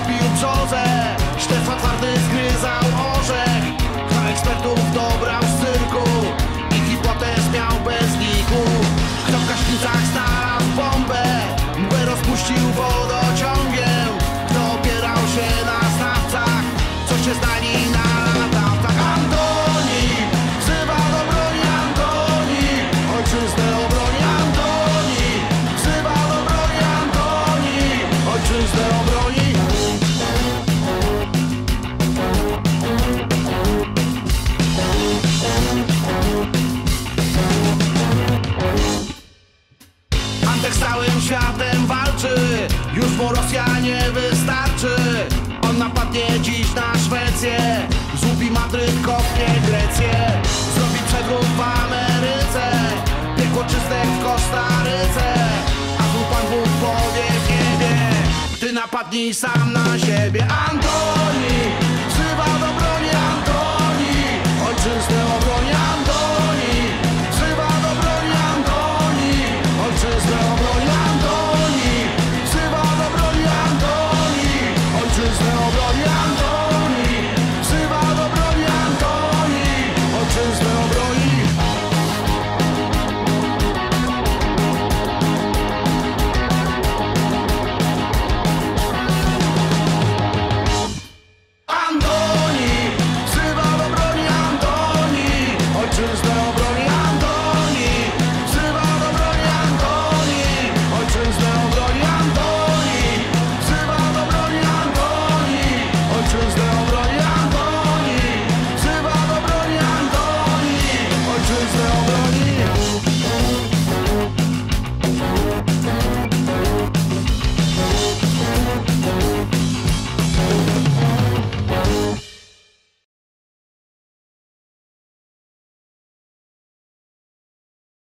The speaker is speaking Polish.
pił brzozę, Stefan Twardy zgryzał orzech. Kto ekspertów dobrał z cyrku i hipotez miał bez liku. Kto w gaśnicach znalazł bombę, mgłę rozpuścił wodociągiem. Kto opierał się na znawcach, co się znali na latawcach. Antoni wzywa do broni, Antoni ojczyznę obroni. Antoni wzywa do broni, Antoni ojczyznę obroni. Antek z całym światem walczy, już mu Rosja nie wystarczy. On napadnie dziś na Szwecję, złupi Madryt, kopnie Grecję. Zrobi przewrót w Ameryce, piekło czystek w Kostaryce. A tu Pan Bóg powie w niebie, ty napadnij sam na siebie. Antoni